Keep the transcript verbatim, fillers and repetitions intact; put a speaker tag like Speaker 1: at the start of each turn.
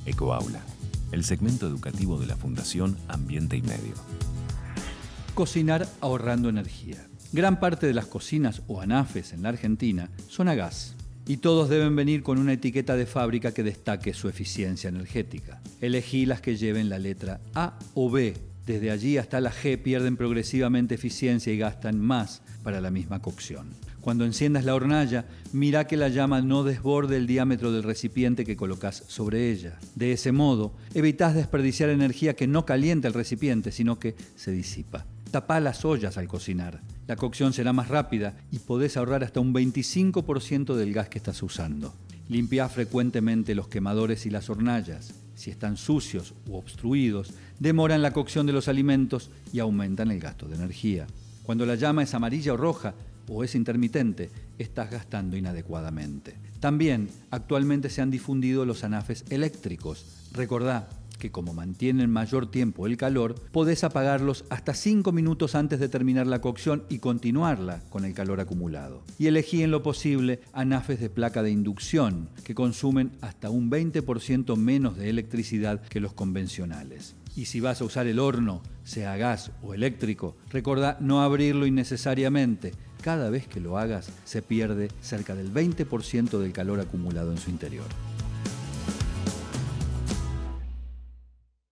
Speaker 1: Ecoaula, el segmento educativo de la Fundación Ambiente y Medio.
Speaker 2: Cocinar ahorrando energía. Gran parte de las cocinas o anafes en la Argentina son a gas. Y todos deben venir con una etiqueta de fábrica que destaque su eficiencia energética. Elegí las que lleven la letra A o B. Desde allí hasta la G pierden progresivamente eficiencia y gastan más para la misma cocción. Cuando enciendas la hornalla, mira que la llama no desborde el diámetro del recipiente que colocas sobre ella. De ese modo, evitás desperdiciar energía que no calienta el recipiente, sino que se disipa. Tapá las ollas al cocinar. La cocción será más rápida y podés ahorrar hasta un veinticinco por ciento del gas que estás usando. Limpiá frecuentemente los quemadores y las hornallas. Si están sucios u obstruidos, demoran la cocción de los alimentos y aumentan el gasto de energía. Cuando la llama es amarilla o roja o es intermitente, estás gastando inadecuadamente. También, actualmente se han difundido los anafes eléctricos. Recordá que como mantienen mayor tiempo el calor, podés apagarlos hasta cinco minutos antes de terminar la cocción y continuarla con el calor acumulado. Y elegí en lo posible anafes de placa de inducción, que consumen hasta un veinte por ciento menos de electricidad que los convencionales. Y si vas a usar el horno, sea gas o eléctrico, recordá no abrirlo innecesariamente. Cada vez que lo hagas, se pierde cerca del veinte por ciento del calor acumulado en su interior.